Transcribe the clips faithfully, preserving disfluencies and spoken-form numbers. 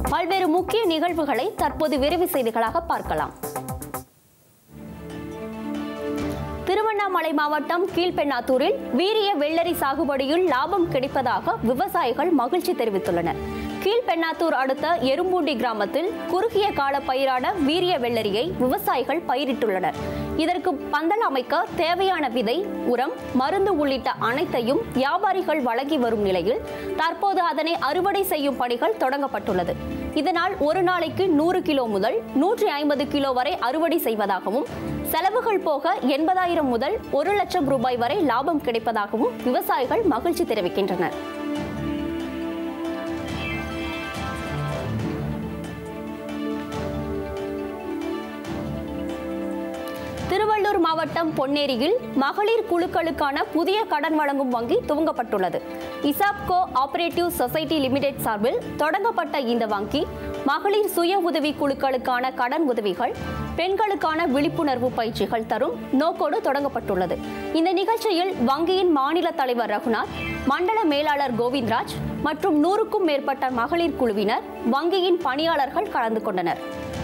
பல்வேறு முக்கிய நிகழ்வுகளை தற்போது விரைவு செய்திகளாக பார்க்கலாம். திருவண்ணாமலை மாவட்டம் கீழ்பெண்ணாத்தூரில் வீரிய வெள்ளரி சாகுபடியில் லாபம் கிடைப்பதாக விவசாயிகள் மகிழ்ச்சி தெரிவித்துள்ளனர். கீழ்பெண்ணாத்தூர் அடுத்த எறும்பூண்டி கிராமத்தில் குறுகிய கால பயிரான வீரிய வெள்ளரியை விவசாயிகள் பயிரிட்டுள்ளனர். இதற்கு பந்தல் அமைக்க தேவையான விதை, உரம், மருந்து உள்ளிட்ட அனைத்தையும் வியாபாரிகள் வழங்கி வரும் நிலையில் தற்போது அதனை அறுவடை செய்யும் பணிகள் தொடங்கப்பட்டுள்ளது. இதனால் ஒரு நாளைக்கு நூறு கிலோ முதல் நூற்றி ஐம்பது கிலோ வரை அறுவடை செய்வதாகவும் செலவுகள் போக எண்பதாயிரம் முதல் ஒரு லட்சம் ரூபாய் வரை லாபம் கிடைப்பதாகவும் விவசாயிகள் மகிழ்ச்சி தெரிவிக்கின்றனர். திருவள்ளூர் மாவட்டம் பொன்னேரியில் மகளிர் குழுக்களுக்கான புதிய கடன் வழங்கும் வங்கி துவங்கப்பட்டுள்ளது. இசாப்கோ ஆபரேட்டிவ் சொசைட்டி லிமிடெட் சார்பில் தொடங்கப்பட்ட இந்த வங்கி மகளிர் சுய உதவி குழுக்களுக்கான கடன் உதவிகள், பெண்களுக்கான விழிப்புணர்வு பயிற்சிகள் தரும் நோக்கோடு தொடங்கப்பட்டுள்ளது. இந்த நிகழ்ச்சியில் வங்கியின் மாநில தலைவர் ரகுநாத், மண்டல மேலாளர் கோவிந்தராஜ் மற்றும் நூறுக்கும் மேற்பட்ட மகளிர் குழுவினர், வங்கியின் பணியாளர்கள் கலந்து கொண்டனர்.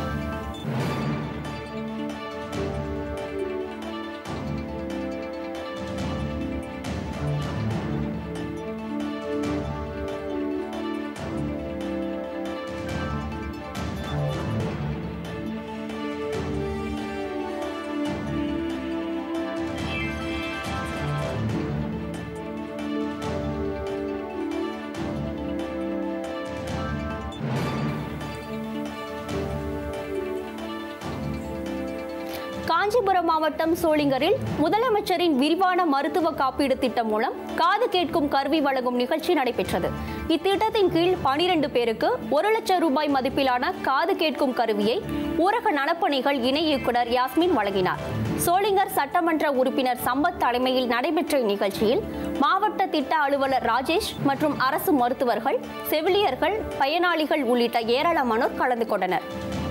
காஞ்சிபுரம் மாவட்டம் சோளிங்கரில் முதலமைச்சரின் விரிவான மருத்துவ காப்பீடு திட்டம் மூலம் காது கேட்கும் கருவி வழங்கும் நிகழ்ச்சி நடைபெற்றது. இத்திட்டத்தின் கீழ் பனிரெண்டு பேருக்கு ஒரு லட்சம் ரூபாய் மதிப்பிலான காது கேட்கும் கருவியை ஊரக நலப்பணிகள் இணை இயக்குநர் யாஸ்மின் வழங்கினார். சோளிங்கர் சட்டமன்ற உறுப்பினர் சம்பத் தலைமையில் நடைபெற்ற இந்நிகழ்ச்சியில் மாவட்ட திட்ட அலுவலர் ராஜேஷ் மற்றும் அரசு மருத்துவர்கள், செவிலியர்கள், பயனாளிகள் உள்ளிட்ட ஏராளமானோர் கலந்து கொண்டனர்.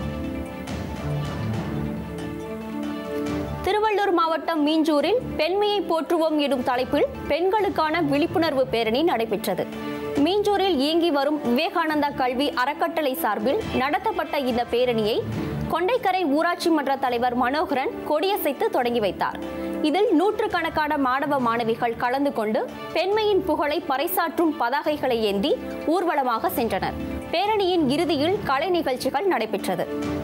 திருவள்ளூர் மாவட்டம் மீஞ்சூரில் பெண்மையை போற்றுவோம் எனும் தலைப்பில் பெண்களுக்கான விழிப்புணர்வு பேரணி நடைபெற்றது. மீஞ்சூரில் இயங்கி வரும் விவேகானந்தா கல்வி அறக்கட்டளை சார்பில் நடத்தப்பட்ட இந்த பேரணியை கொண்டைக்கரை ஊராட்சி மன்ற தலைவர் மனோகரன் கொடியசைத்து தொடங்கி வைத்தார். இதில் நூற்றுக்கணக்கான மாணவ மாணவிகள் கலந்து கொண்டு பெண்மையின் புகழை பறைசாற்றும் பதாகைகளை ஏந்தி ஊர்வலமாக சென்றனர். பேரணியின் இறுதியில் கலை நிகழ்ச்சிகள் நடைபெற்றது.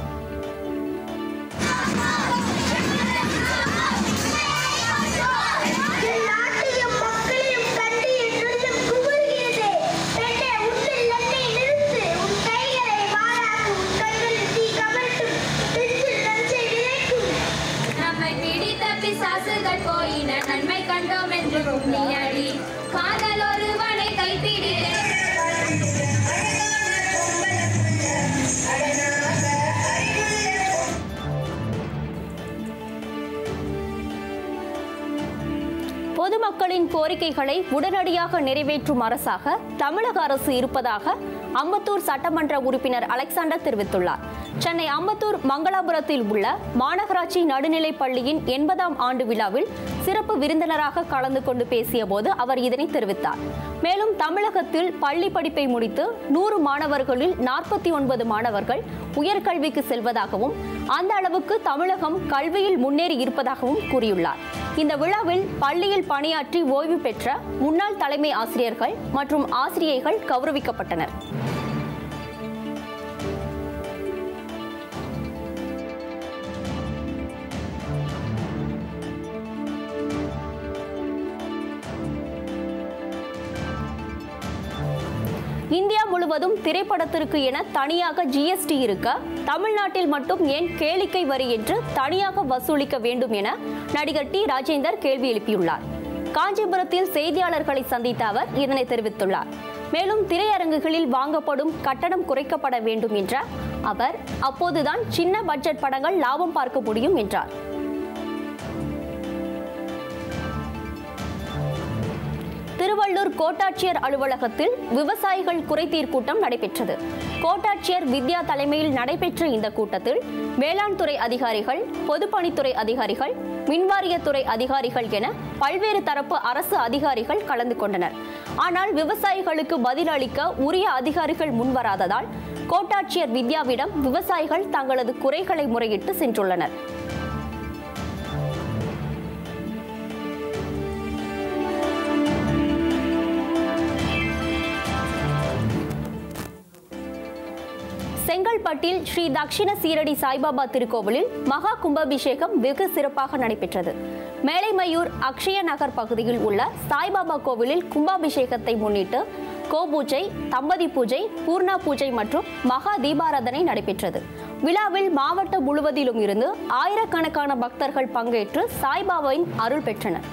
பொதுமக்களின் கோரிக்கைகளை உடனடியாக நிறைவேற்றும் அரசாக தமிழக அரசு இருப்பதாக அம்பத்தூர் சட்டமன்ற உறுப்பினர் அலெக்சாண்டர் தெரிவித்துள்ளார். சென்னை அம்பத்தூர் மங்களாபுரத்தில் உள்ள மாநகராட்சி நடுநிலைப் பள்ளியின் எண்பதாம் ஆண்டு விழாவில் சிறப்பு விருந்தினராக கலந்து கொண்டு பேசிய போது அவர் இதனை தெரிவித்தார். மேலும் தமிழகத்தில் பள்ளி படிப்பை முடித்து நூறு மாணவர்களில் நாற்பத்தி ஒன்பது மாணவர்கள் உயர்கல்விக்கு செல்வதாகவும் அந்த அளவுக்கு தமிழகம் கல்வியில் முன்னேறி இருப்பதாகவும் கூறியுள்ளார். இந்த விழாவில் பள்ளியில் பணியாற்றி ஓய்வு பெற்ற முன்னாள் தலைமை ஆசிரியர்கள் மற்றும் ஆசிரியைகள் கௌரவிக்கப்பட்டனர். இந்தியா முழுவதும் திரைப்படத்திற்கு என தனியாக ஜிஎஸ்டி இருக்க தமிழ்நாட்டில் மட்டும் ஏன் கேளிக்கை வரி என்று தனியாக வசூலிக்க வேண்டும் என நடிகர் டி ராஜேந்தர் கேள்வி எழுப்பியுள்ளார். காஞ்சிபுரத்தில் செய்தியாளர்களை சந்தித்த அவர் இதனை தெரிவித்துள்ளார். மேலும் திரையரங்குகளில் வாங்கப்படும் கட்டணம் குறைக்கப்பட வேண்டும் என்ற அவர் அப்போதுதான் சின்ன பட்ஜெட் படங்கள் லாபம் பார்க்க முடியும் என்றார். திருவள்ளூர் கோட்டாட்சியர் அலுவலகத்தில் விவசாயிகள் குறைதீர் கூட்டம் நடைபெற்றது. கோட்டாட்சியர் வித்யா தலைமையில் நடைபெற்ற இந்த கூட்டத்தில் வேளாண் துறை அதிகாரிகள், பொதுப்பணித்துறை அதிகாரிகள், மின்வாரியத்துறை அதிகாரிகள் என பல்வேறு தரப்பு அரசு அதிகாரிகள் கலந்து கொண்டனர். ஆனால் விவசாயிகளுக்கு பதிலளிக்க உரிய அதிகாரிகள் முன்வராததால் கோட்டாட்சியர் வித்யாவிடம் விவசாயிகள் தங்களது குறைகளை முறையிட்டு சென்றுள்ளனர். செங்கல்பட்டில் ஸ்ரீ தக்ஷிண சீரடி சாய்பாபா திருக்கோவிலில் மகா கும்பாபிஷேகம் வெகு சிறப்பாக நடைபெற்றது. மேலைமயூர் அக்ஷய நகர் பகுதியில் உள்ள சாய்பாபா கோவிலில் கும்பாபிஷேகத்தை முன்னிட்டு கோபூஜை, தம்பதி பூஜை, பூர்ணா பூஜை மற்றும் மகா தீபாராதனை நடைபெற்றது. விழாவில் மாவட்டம் முழுவதிலும் இருந்து ஆயிரக்கணக்கான பக்தர்கள் பங்கேற்று சாய்பாபாவின் அருள் பெற்றனர்.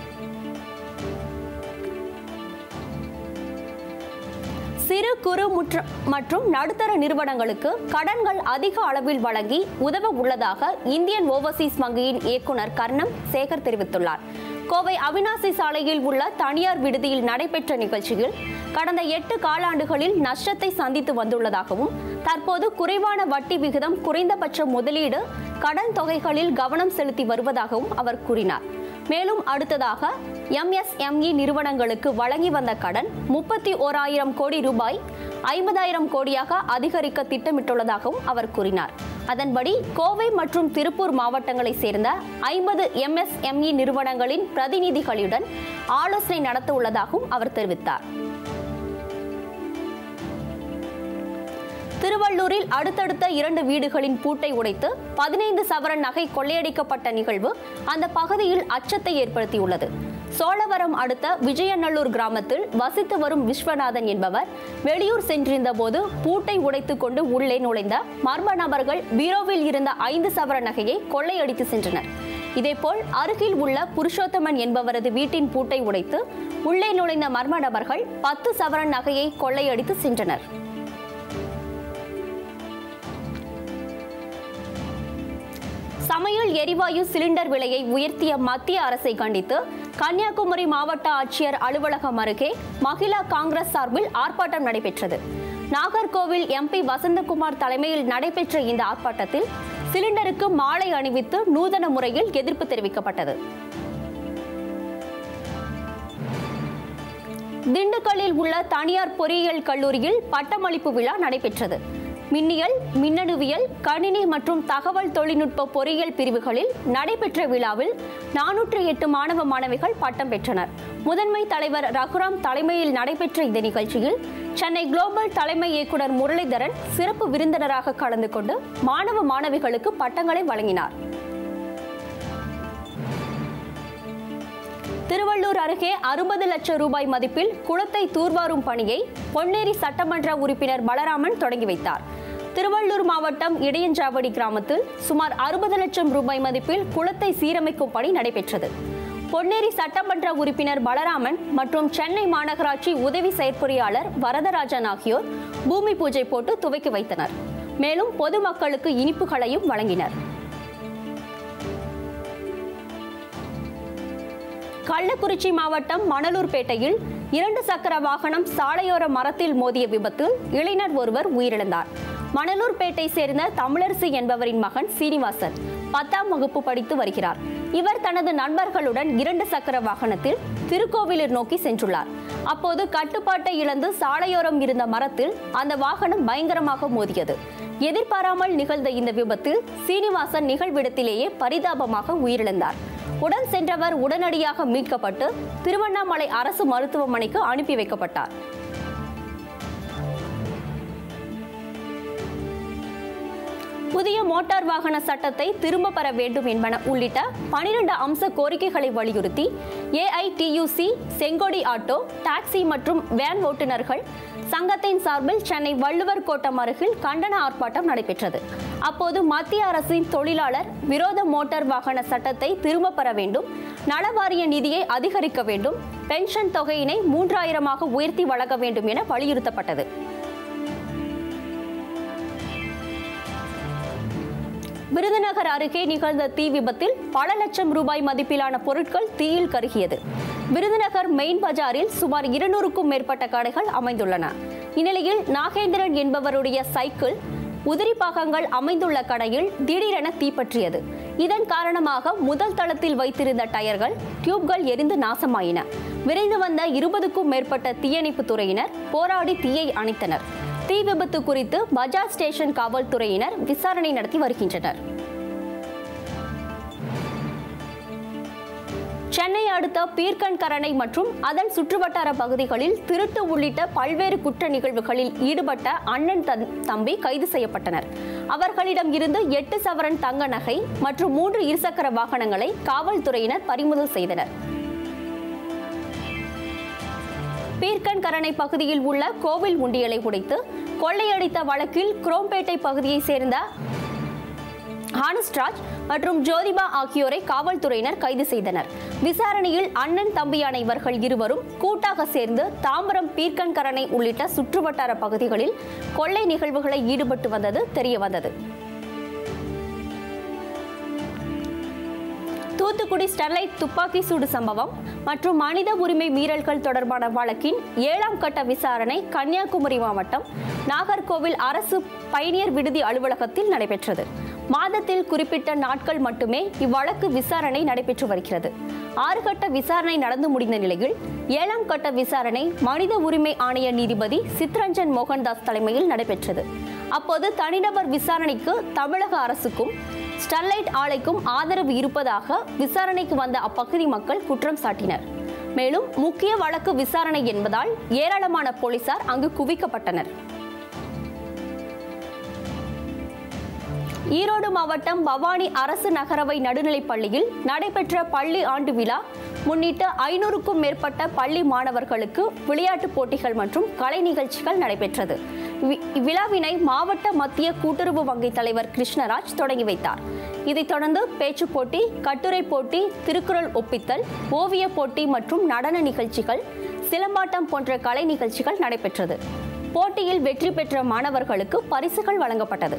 சிறு குறு மற்றும் நடுத்தர நிறுவனங்களுக்கு கடன்கள் அதிக அளவில் வழங்கி உதவ உள்ளதாக இந்தியன் ஓவர்சீஸ் வங்கியின் இயக்குநர் கர்ணம் சேகர் தெரிவித்துள்ளார். கோவை அவினாசி சாலையில் உள்ள தனியார் விடுதியில் நடைபெற்ற நிகழ்ச்சியில் கடந்த எட்டு காலாண்டுகளில் நஷ்டத்தை சந்தித்து வந்துள்ளதாகவும் தற்போது குறைவான வட்டி விகிதம், குறைந்தபட்ச முதலீடு, கடன் தொகைகளில் கவனம் செலுத்தி வருவதாகவும் அவர் கூறினார். மேலும் அடுத்ததாக எம்எஸ்எம்இ நிறுவனங்களுக்கு வழங்கி வந்த கடன் முப்பத்தி ஓராயிரம் கோடி ரூபாய் ஐம்பதாயிரம் கோடியாக அதிகரிக்க திட்டமிட்டுள்ளதாகவும் அவர் கூறினார். அதன்படி கோவை மற்றும் திருப்பூர் மாவட்டங்களைச் சேர்ந்த ஐம்பது எம்எஸ்எம்இ நிறுவனங்களின் பிரதிநிதிகளுடன் ஆலோசனை நடத்த உள்ளதாகவும் அவர் தெரிவித்தார். திருவள்ளூரில் அடுத்தடுத்த இரண்டு வீடுகளின் பூட்டை உடைத்து பதினைந்து சவரன் நகை கொள்ளையடிக்கப்பட்ட நிகழ்வு அந்த பகுதியில் அச்சத்தை ஏற்படுத்தியுள்ளது. சோழவரம் அடுத்த விஜயநல்லூர் கிராமத்தில் வசித்து வரும் விஸ்வநாதன் என்பவர் வெளியூர் சென்றிருந்த போது பூட்டை உடைத்துக் கொண்டு உள்ளே நுழைந்த மர்ம நபர்கள் பீரோவில் இருந்த ஐந்து சவர நகையை கொள்ளையடித்து சென்றனர். இதேபோல் அருகில் உள்ள புருஷோத்தமன் என்பவரது வீட்டின் பூட்டை உடைத்து உள்ளே நுழைந்த மர்ம நபர்கள் பத்து சவரன் நகையை கொள்ளையடித்து சென்றனர். சமையல் எரிவாயு சிலிண்டர் விலையை உயர்த்திய மத்திய அரசை கண்டித்து கன்னியாகுமரி மாவட்ட ஆட்சியர் அலுவலகம் அருகே மகிழா காங்கிரஸ் சார்பில் ஆர்ப்பாட்டம் நடைபெற்றது. நாகர்கோவில் எம்பி வசந்தகுமார் தலைமையில் நடைபெற்ற இந்த ஆர்ப்பாட்டத்தில் சிலிண்டருக்கு மாலை அணிவித்து நூதன முறையில் எதிர்ப்பு தெரிவிக்கப்பட்டது. திண்டுக்கல்லில் உள்ள தனியார் பொறியியல் கல்லூரியில் பட்டமளிப்பு விழா நடைபெற்றது. மின்னியல், மின்னணுவியல், கணினி மற்றும் தகவல் தொழில்நுட்ப பொறியியல் பிரிவுகளில் நடைபெற்ற விழாவில் நானூற்று எட்டு மாணவ மாணவிகள் பட்டம் பெற்றனர். முதன்மை தலைவர் ரகுராம் தலைமையில் நடைபெற்ற இந்த நிகழ்ச்சியில் சென்னை குளோபல் தலைமை இயக்குநர் முரளிதரன் சிறப்பு விருந்தினராக கலந்து கொண்டு மாணவ மாணவிகளுக்கு பட்டங்களை வழங்கினார். திருவள்ளூர் அருகே அறுபது லட்சம் ரூபாய் மதிப்பில் குளத்தை தூர்வாரும் பணியை பொன்னேரி சட்டமன்ற உறுப்பினர் பலராமன் தொடங்கி வைத்தார். திருவள்ளூர் மாவட்டம் இடையஞ்சாவடி கிராமத்தில் சுமார் அறுபது லட்சம் ரூபாய் மதிப்பில் குளத்தை சீரமைக்கும் பணி நடைபெற்றது. பொன்னேரி சட்டமன்ற உறுப்பினர் பலராமன் மற்றும் சென்னை மாநகராட்சி உதவி செயற்பொறியாளர் வரதராஜன் ஆகியோர் பூமி பூஜை போட்டு துவக்கி வைத்தனர். மேலும் பொதுமக்களுக்கு இனிப்புகளையும் வழங்கினர். கள்ளக்குறிச்சி மாவட்டம் மணலூர்பேட்டையில் இரண்டு சக்கர வாகனம் சாலையோர மரத்தில் மோதிய விபத்தில் இளைஞர் ஒருவர் உயிரிழந்தார். மணலூர்பேட்டை சேர்ந்த தமிழரசி என்பவரின் மகன் சீனிவாசன் பத்தாம் வகுப்பு படித்து வருகிறார். இவர் தனது நண்பர்களுடன் இரண்டு சக்கர வாகனத்தில் திருக்கோவிலூர் நோக்கி சென்றுள்ளார். அப்போது கட்டுப்பாட்டை இழந்து சாலையோரம் இருந்த மரத்தில் அந்த வாகனம் பயங்கரமாக மோதியது. எதிர்பாராமல் நிகழ்ந்த இந்த விபத்தில் சீனிவாசன் நிகழ்விடத்திலேயே பரிதாபமாக உயிரிழந்தார். உடன் சென்றவர் உடனடியாக மீட்கப்பட்டு திருவண்ணாமலை அரசு மருத்துவமனைக்கு அனுப்பி வைக்கப்பட்டார். புதிய மோட்டார் வாகன சட்டத்தை திரும்ப பெற வேண்டும் என்பன உள்ளிட்ட பனிரெண்டு அம்ச கோரிக்கைகளை வலியுறுத்தி ஏஐடியூசி, செங்கோடி ஆட்டோ, டாக்ஸி மற்றும் வேன் ஓட்டுநர்கள் சங்கத்தின் சார்பில் சென்னை வள்ளுவர் கோட்டம் அருகில் கண்டன ஆர்ப்பாட்டம் நடைபெற்றது. அப்போது மத்திய அரசின் தொழிலாளர் விரோத மோட்டார் வாகன சட்டத்தை திரும்ப பெற வேண்டும், நலவாரிய நிதியை அதிகரிக்க வேண்டும், பென்ஷன் தொகையினை மூன்றாயிரமாக உயர்த்தி வழங்க வேண்டும் என வலியுறுத்தப்பட்டது. விருதுநகர் அருகே நிகழ்ந்த தீ விபத்தில் பல லட்சம் ரூபாய் மதிப்பிலான பொருட்கள் தீயில் கருகியது. விருதுநகர் மெயின் பஜாரில் சுமார் இருநூறுக்கும் மேற்பட்ட கடைகள் அமைந்துள்ளன. இந்நிலையில் நாகேந்திரன் என்பவருடைய சைக்கிள் உதிரி பாகங்கள் அமைந்துள்ள கடையில் திடீரென தீப்பற்றியது. இதன் காரணமாக முதல் தளத்தில் வைத்திருந்த டயர்கள், டியூப்கள் எரிந்து நாசமாயின. விரைந்து வந்த இருபதுக்கும் மேற்பட்ட தீயணைப்பு துறையினர் போராடி தீயை அணைத்தனர். தீ விபத்து குறித்து பஜாஜ் ஸ்டேஷன் காவல்துறையினர் விசாரணை நடத்தி வருகின்றனர். சென்னை அடுத்த பீர்க்கன்கரணை மற்றும் அதன் சுற்றுவட்டார பகுதிகளில் திருட்டு உள்ளிட்ட பல்வேறு குற்ற நிகழ்வுகளில் ஈடுபட்ட அண்ணன் தம்பி கைது செய்யப்பட்டனர். அவர்களிடம் இருந்து எட்டு சவரன் தங்க நகை மற்றும் மூன்று இருசக்கர வாகனங்களை காவல்துறையினர் பறிமுதல் செய்தனர். பீர்க்கன்கரணை பகுதியில் உள்ள கோவில் உண்டியலை உடைத்து கொள்ளையடித்த வழக்கில் குரோம்பேட்டை பகுதியை சேர்ந்த ஹானஸ்ராஜ் மற்றும் ஜோதிபா ஆகியோரை காவல்துறையினர் கைது செய்தனர். விசாரணையில் அண்ணன் தம்பியான இவர்கள் இருவரும் கூட்டாக சேர்ந்து தாம்பரம் பீர்க்கன்கரணை உள்ளிட்ட சுற்றுவட்டார பகுதிகளில் கொள்ளை நிகழ்வுகளை ஈடுபட்டு வந்தது தெரியவந்தது. தூத்துக்குடி ஸ்டெர்லைட் துப்பாக்கி சூடு சம்பவம் மற்றும் மனித உரிமை மீறல்கள் தொடர்பான வழக்கின் ஏழாம் கட்ட விசாரணை கன்னியாகுமரி மாவட்டம் நாகர்கோவில் அரசு பயணியர் விடுதி அலுவலகத்தில் நடைபெற்றது. மாதத்தில் குறிப்பிட்ட நாட்கள் மட்டுமே இவ்வழக்கு விசாரணை நடைபெற்று வருகிறது. ஆறு கட்ட விசாரணை நடந்து முடிந்த நிலையில் ஏழாம் கட்ட விசாரணை மனித உரிமை ஆணைய நீதிபதி சித்ரஞ்சன் மோகன்தாஸ் தலைமையில் நடைபெற்றது. அப்போது தனிநபர் விசாரணைக்கு தமிழக அரசுக்கும் ஸ்டெர்லைட் ஆலைக்கும் ஆதரவு இருப்பதாக விசாரணைக்கு வந்த அப்பகுதி மக்கள் குற்றம் சாட்டினர். மேலும் முக்கிய வழக்கு விசாரணை என்பதால் ஏராளமான போலீசார் அங்கு குவிக்கப்பட்டனர். ஈரோடு மாவட்டம் பவானி அரசு நகரவை நடுநிலைப் பள்ளியில் நடைபெற்ற பள்ளி ஆண்டு விழா முன்னிட்டு ஐநூறுக்கும் மேற்பட்ட பள்ளி மாணவர்களுக்கு விளையாட்டுப் போட்டிகள் மற்றும் கலை நிகழ்ச்சிகள் நடைபெற்றது. இவ்விழாவினை மாவட்ட மத்திய கூட்டுறவு வங்கி தலைவர் கிருஷ்ணராஜ் தொடங்கி வைத்தார். இதைத் தொடர்ந்து பேச்சுப் போட்டி, கட்டுரை போட்டி, திருக்குறள் ஒப்பித்தல், ஓவிய போட்டி மற்றும் நடன நிகழ்ச்சிகள், சிலம்பாட்டம் போன்ற கலை நிகழ்ச்சிகள் நடைபெற்றது. போட்டியில் வெற்றி பெற்ற மாணவர்களுக்கு பரிசுகள் வழங்கப்பட்டது.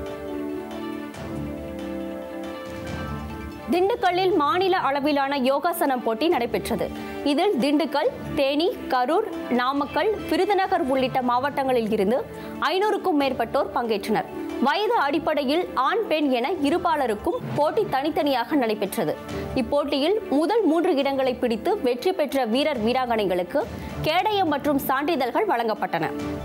திண்டுக்கல்லில் மாநில அளவிலான யோகாசனம் போட்டி நடைபெற்றது. இதில் திண்டுக்கல், தேனி, கரூர், நாமக்கல், விருதுநகர் உள்ளிட்ட மாவட்டங்களில் இருந்து ஐநூறுக்கும் மேற்பட்டோர் பங்கேற்றனர். வயது அடிப்படையில் ஆண், பெண் என இருபாலருக்கும் போட்டி தனித்தனியாக நடைபெற்றது. இப்போட்டியில் முதல் மூன்று இடங்களை பிடித்து வெற்றி பெற்ற வீரர் வீராங்கனைகளுக்கு கேடயம் மற்றும் சான்றிதழ்கள் வழங்கப்பட்டன.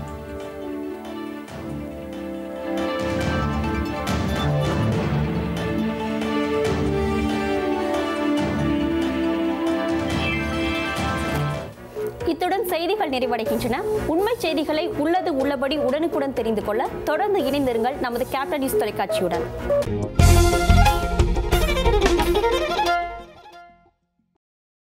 இத்துடன் செய்திகள் நிறைவடைகின்றன. உண்மை செய்திகளை உள்ளது உள்ளபடி உடனுக்குடன் தெரிந்து கொள்ள தொடர்ந்து இணைந்திருங்கள் நமது கேப்டன் நியூஸ் தொலைக்காட்சியுடன்.